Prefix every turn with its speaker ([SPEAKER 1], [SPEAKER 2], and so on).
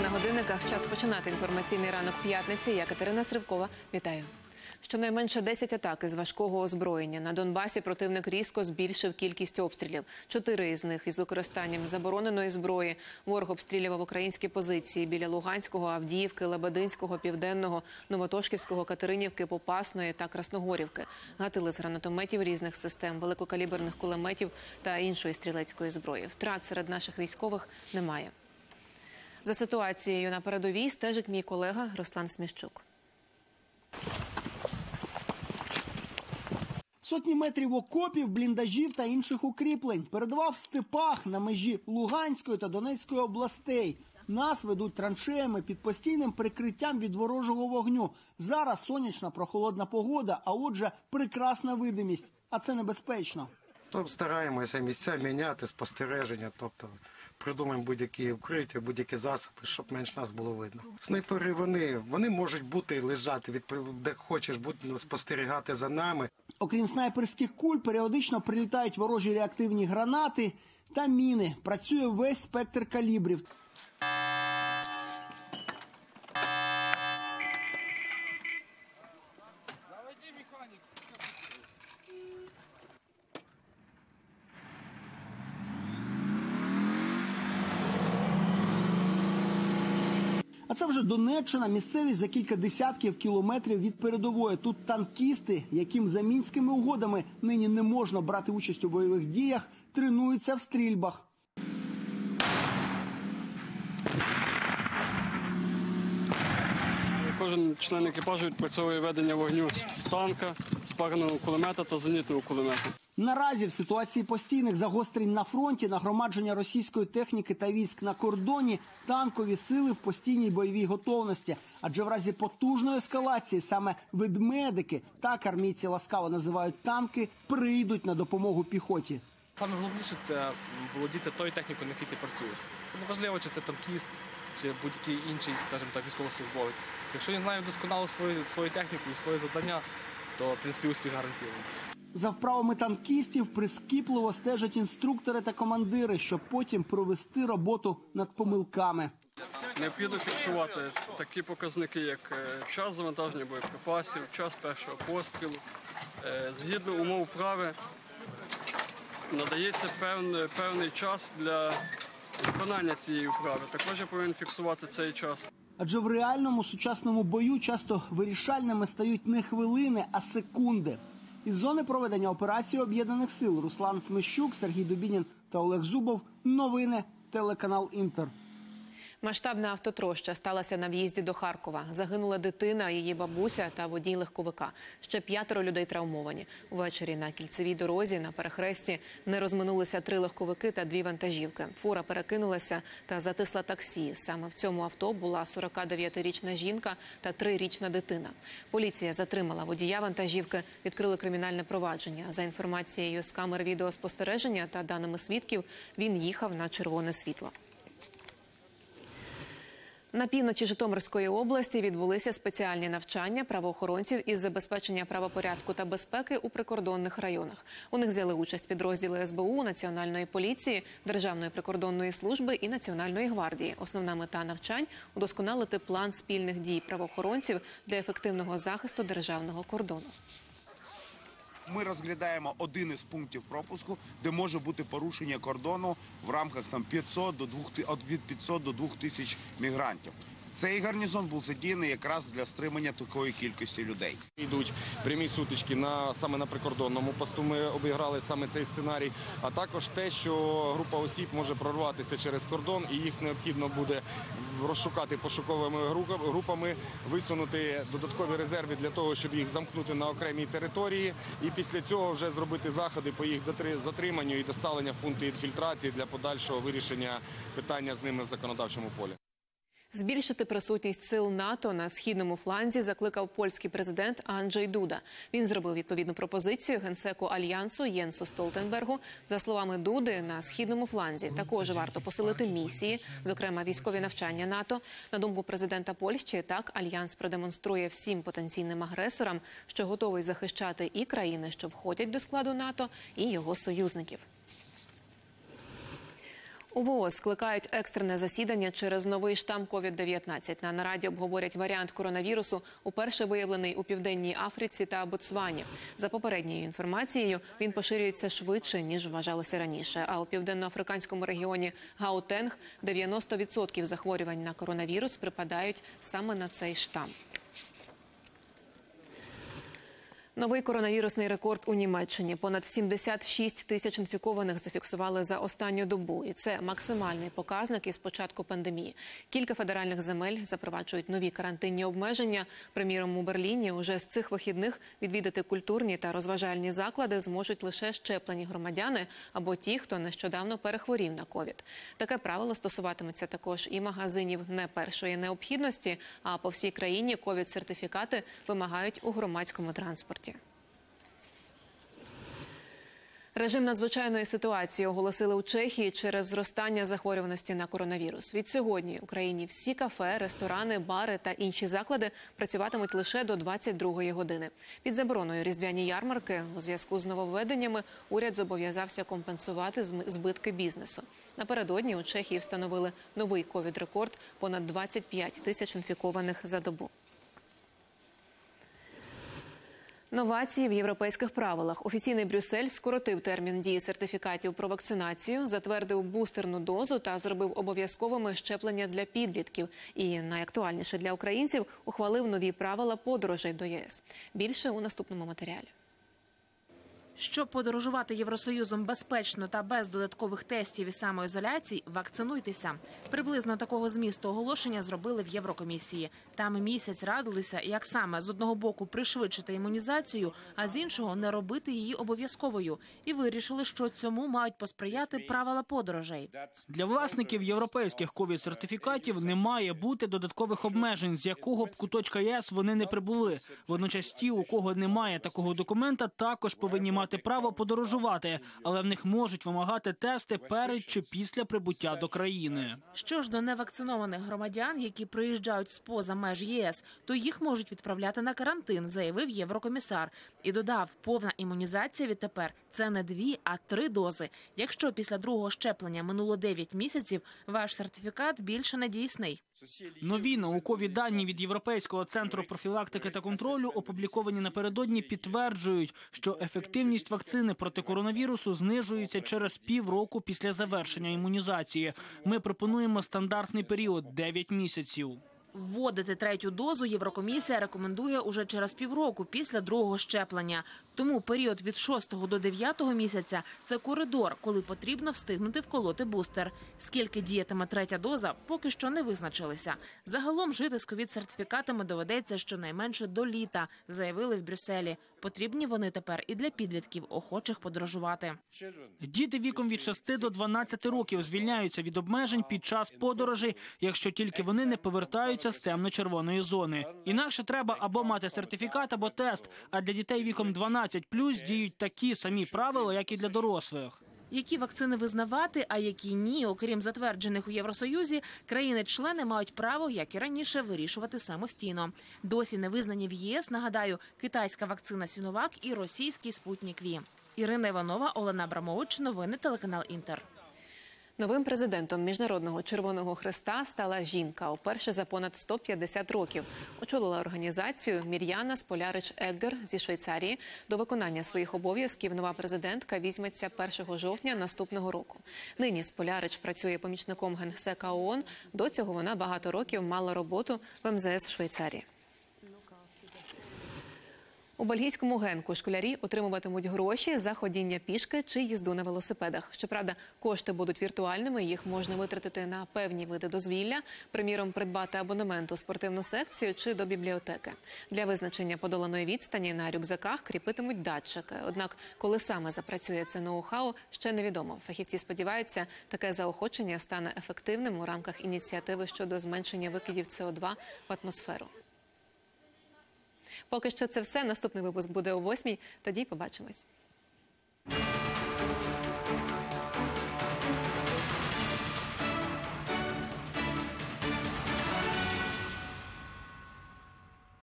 [SPEAKER 1] на годинниках. Час починати інформаційний ранок п'ятниці. Я Катерина Сривкова. Вітаю. Щонайменше 10 атак із важкого озброєння. На Донбасі противник різко збільшив кількість обстрілів. 4 із них із використанням забороненої зброї. Ворог обстрілював українські позиції біля Луганського, Авдіївки, Лебединського, Південного, Новотошківського, Катеринівки, Попасної та Красногорівки. Гатили з гранатометів різних систем, великокаліберних кулеметів та іншої стрілецької зброї. Втрат серед наших військових немає. За ситуацією на передовій стежить мій колега Руслан Сміщук.
[SPEAKER 2] Сотні метрів окопів, бліндажів та інших укріплень. Передова в степах на межі Луганської та Донецької областей. Нас ведуть траншеями під постійним прикриттям від ворожого вогню. Зараз сонячна прохолодна погода, а отже прекрасна видимість. А це небезпечно.
[SPEAKER 3] Стараємося місця міняти, спостереження, тобто придумаємо будь-які укриття, будь-які засоби, щоб менш нас було видно. Снайпери, вони можуть бути, лежати, де хочеш, спостерігати за нами.
[SPEAKER 2] Окрім снайперських куль, періодично прилітають ворожі реактивні гранати та міни. Працює весь спектр калібрів. А це вже Донеччина, місцевість за кілька десятків кілометрів від передової. Тут танкісти, яким за Мінськими угодами нині не можна брати участь у бойових діях, тренуються в стрільбах.
[SPEAKER 4] Кожен член екіпажу відпрацьовує ведення вогню з танка, спареного кулемета та зенітного кулемета.
[SPEAKER 2] Наразі в ситуації постійних загострень на фронті, нагромадження російської техніки та військ на кордоні, танкові сили в постійній бойовій готовності. Адже в разі потужної ескалації саме ведмедики, так армійці ласкаво називають танки, прийдуть на допомогу піхоті.
[SPEAKER 5] Саме головніше – це володіти тою технікою, на якій ти працюєш. Це не важливо, чи це танкіст, чи будь-який інший, скажімо так, військовослужбовець. Якщо він знає досконало свою техніку і своє завдання, то, в принципі, успіх гарантований.
[SPEAKER 2] За вправами танкістів прискіпливо стежать інструктори та командири, щоб потім провести роботу над помилками.
[SPEAKER 4] Необхідно фіксувати такі показники, як час завантаження боєприпасів, час першого пострілу. Згідно умов вправи надається певний час для виконання цієї вправи. Також я повинен фіксувати цей час.
[SPEAKER 2] Адже в реальному сучасному бою часто вирішальними стають не хвилини, а секунди. Із зони проведення операції Об'єднаних сил Руслан Сміщук, Сергій Дубінін та Олег Зубов. Новини, телеканал «Інтер».
[SPEAKER 1] Масштабна автотроща сталася на в'їзді до Харкова. Загинула дитина, її бабуся та водій легковика. Ще 5 людей травмовані. Увечері на кільцевій дорозі на перехресті не розминулися 3 легковики та 2 вантажівки. Фура перекинулася та затисла таксі. Саме в цьому авто була 49-річна жінка та 3-річна дитина. Поліція затримала водія вантажівки, відкрили кримінальне провадження. За інформацією з камер відеоспостереження та даними свідків, він їхав на червоне світло. На півночі Житомирської області відбулися спеціальні навчання правоохоронців із забезпечення правопорядку та безпеки у прикордонних районах. У них взяли участь підрозділи СБУ, Національної поліції, Державної прикордонної служби і Національної гвардії. Основна мета навчань – удосконалити план спільних дій правоохоронців для ефективного захисту державного кордону.
[SPEAKER 6] Ми розглядаємо один із пунктів пропуску, де може бути порушення кордону в рамках від 500 до 2000 мігрантів. Цей гарнізон був задіяний якраз для стримання такої кількості людей.
[SPEAKER 7] Йдуть прямі сутички саме на прикордонному посту, ми обіграли саме цей сценарій, а також те, що група осіб може прорватися через кордон і їх необхідно буде розшукати пошуковими групами, висунути додаткові резерви для того, щоб їх замкнути на окремій території і після цього вже зробити заходи по їх затриманню і доставлення в пункти інфільтрації для подальшого вирішення питання з ними в законодавчому полі.
[SPEAKER 1] Збільшити присутність сил НАТО на східному фланзі закликав польський президент Анджей Дуда. Він зробив відповідну пропозицію генсеку Альянсу Єнсу Столтенбергу. За словами Дуди, на східному фланзі також варто посилити місії, зокрема військові навчання НАТО. На думку президента Польщі, так Альянс продемонструє всім потенційним агресорам, що готовий захищати і країни, що входять до складу НАТО, і його союзників. У ВООЗ скликають екстрене засідання через новий штам COVID-19. На нараді обговорять варіант коронавірусу, уперше виявлений у Південній Африці та Ботсвані. За попередньою інформацією, він поширюється швидше, ніж вважалося раніше. А у південноафриканському регіоні Гаутенг 90% захворювань на коронавірус припадають саме на цей штам. Новий коронавірусний рекорд у Німеччині. Понад 76 тисяч інфікованих зафіксували за останню добу. І це максимальний показник із початку пандемії. Кілька федеральних земель запроваджують нові карантинні обмеження. Приміром, у Берліні уже з цих вихідних відвідати культурні та розважальні заклади зможуть лише щеплені громадяни або ті, хто нещодавно перехворів на ковід. Таке правило стосуватиметься також і магазинів не першої необхідності, а по всій країні ковід-сертифікати вимагають у громадському транспорті. Режим надзвичайної ситуації оголосили у Чехії через зростання захворюваності на коронавірус. Від сьогодні в Україні всі кафе, ресторани, бари та інші заклади працюватимуть лише до 22-ї години. Під забороною різдвяні ярмарки у зв'язку з нововведеннями уряд зобов'язався компенсувати збитки бізнесу. Напередодні у Чехії встановили новий ковід-рекорд – понад 25 тисяч інфікованих за добу. Новації в європейських правилах. Офіційний Брюссель скоротив термін дії сертифікатів про вакцинацію, затвердив бустерну дозу та зробив обов'язковими щеплення для підлітків. І найактуальніше для українців – ухвалив нові правила подорожей до ЄС. Більше у наступному матеріалі.
[SPEAKER 8] Щоб подорожувати Євросоюзом безпечно та без додаткових тестів і самоізоляції, вакцинуйтеся. Приблизно такого змісту оголошення зробили в Єврокомісії. Там місяць радилися, як саме з одного боку пришвидшити імунізацію, а з іншого не робити її обов'язковою. І вирішили, що цьому мають посприяти правила подорожей.
[SPEAKER 9] Для власників європейських ковід-сертифікатів не має бути додаткових обмежень, з якого б куточка ЄС вони не прибули. Водночас ті, у кого немає такого документа, також повинні мати право подорожувати, але в них можуть вимагати тести перед чи після прибуття до країни.
[SPEAKER 8] Що ж до невакцинованих громадян, які приїжджають з-поза меж ЄС, то їх можуть відправляти на карантин, заявив єврокомісар. І додав, повна імунізація відтепер – це не 2, а 3 дози. Якщо після другого щеплення минуло 9 місяців, ваш сертифікат більше не дійсний.
[SPEAKER 9] Нові наукові дані від Європейського центру профілактики та контролю, опубліковані напередодні, підтверджують, що ефективність вакцини проти коронавірусу знижується через півроку після завершення імунізації. Ми пропонуємо стандартний період – 9 місяців.
[SPEAKER 8] Вводити 3-ю дозу Єврокомісія рекомендує уже через півроку після другого щеплення. Тому період від 6-го до 9-го місяця – це коридор, коли потрібно встигнути вколоти бустер. Скільки діятиме 3-я доза, поки що не визначилися. Загалом жити з ковід-сертифікатами доведеться щонайменше до літа, заявили в Брюсселі. Потрібні вони тепер і для підлітків, охочих подорожувати.
[SPEAKER 9] Діти віком від 6 до 12 років звільняються від обмежень під час подорожей, якщо тільки вони не повертаються з темно-червоної зони. Інакше треба або мати сертифікат, або тест, а для дітей віком 12+ діють такі самі правила, як і для дорослих.
[SPEAKER 8] Які вакцини визнавати, а які ні, окрім затверджених у Євросоюзі, країни-члени мають право, як і раніше, вирішувати самостійно. Досі не визнані в ЄС, нагадаю, китайська вакцина Сіновак і російський Спутник Ві. Ірина Іванова, Олена Абрамович, новини телеканал Інтер.
[SPEAKER 1] Новим президентом Міжнародного Червоного Хреста стала жінка. Уперше за понад 150 років. Очолила організацію Мір'яна Сполярич-Еггер зі Швейцарії. До виконання своїх обов'язків нова президентка візьметься 1 жовтня наступного року. Нині Сполярич працює помічником генсека ООН. До цього вона багато років мала роботу в МЗС Швейцарії. У бельгійському Генку школярі отримуватимуть гроші за ходіння пішки чи їзду на велосипедах. Щоправда, кошти будуть віртуальними, їх можна витратити на певні види дозвілля, приміром, придбати абонемент у спортивну секцію чи до бібліотеки. Для визначення подоланої відстані на рюкзаках кріпитимуть датчики. Однак, коли саме запрацює це ноу-хау, ще невідомо. Фахівці сподіваються, таке заохочення стане ефективним у рамках ініціативи щодо зменшення викидів СО2 в атмосферу. Поки що це все. Наступний випуск буде о 8:00. Тоді побачимось.